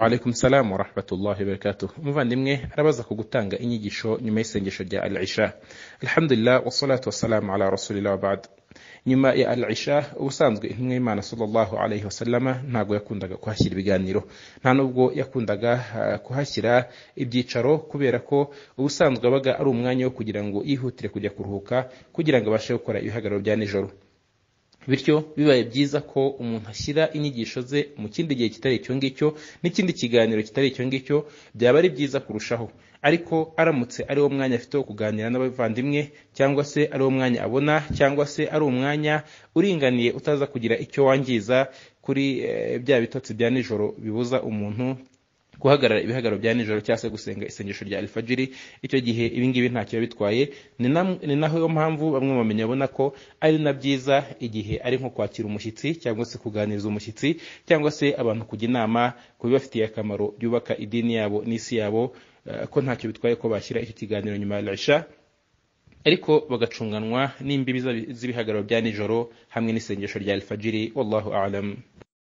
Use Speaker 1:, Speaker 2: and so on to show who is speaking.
Speaker 1: Alaikum salam wa rahmatullahi wa barakatuh. Umuvandimwe arabaza ku gutanga inyigisho nyuma y'isengesho rya al-Isha. Alhamdulillah wassalatu wassalamu ala rasulillah wa ba'd. Nyuma ya al-Isha ubusanzwe intumwa y'Imana sallallahu alayhi wasallama ntago yakundaga kuhashyira ibiganiro, nta nubwo yakundaga kuhashyira ibyicaro, kubera ko ubusanzwe abaga ari umwanya wo kugira ngo yihutire kujya kuruhuka kugira ngo abashe gukora ibihagararo bya nijoro. Bityo bibaye byiza ko umuntu ashyira inyigisho ze mu kindi gihe kitari icyo ngicyo n'ikindi kiganiro kitari icyo ngicyo, byaba ari byiza kurushaho. Ariko aramutse ari wo mwanya afite wo kuganira n'abavandimwe, cyangwa se ari wo mwanya abona, cyangwa se ari umwanya uringaniye utaza kugira icyo wangiza kuri bya bitotsi bya nijoro bibuza umuntu guhagarara ibihagararo bya nijoro cyangwa se gusenga isengesho rya alfajiri, icyo gihe ibingibi ntacyo bitwaye. Ni naho yo mpamvu bamwe bamenya abona ko ari na byiza igihe ari nko kwakira umushyitsi cyangwa se kuganiriza umushyitsi, cyangwa se abantu kujya inama ku bibafitiye akamaro byubaka idini yabo n'isi yabo, ko ntacyo bitwaye ko bashyira icyo kiganiro nyuma ya al-Isha, ariko bagacunganwa n'imbibi z'ibihagararo bya nijoro hamwe n'isengesho rya alfajiri. Wallahu a'lam.